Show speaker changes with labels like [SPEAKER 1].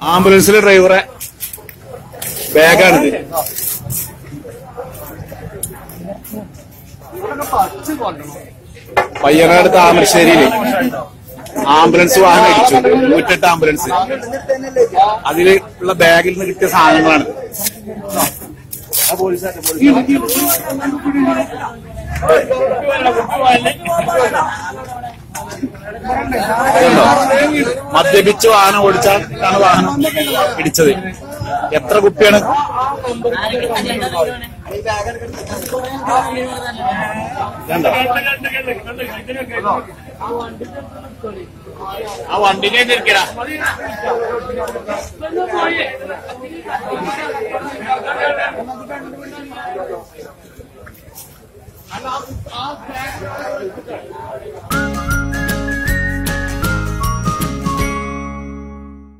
[SPEAKER 1] ആംബുലൻസിലെ ഡ്രൈവറെ ബാഗാണിത്. പയ്യനാട് താമരശ്ശേരിയില് ആംബുലൻസ് വാഹനം ഇടിച്ചു. 108 ആംബുലൻസ്. അതിൽ ഉള്ള ബാഗിൽ നിന്ന് കിട്ടിയ സാധനങ്ങളാണ്. മദ്യപിച്ച് വാഹനം ഓടിച്ചാണ് വാഹനം ഇടിച്ചത്. എത്ര കുപ്പിയാണ്? ആ വണ്ടിനെ തിരിക്കടാ.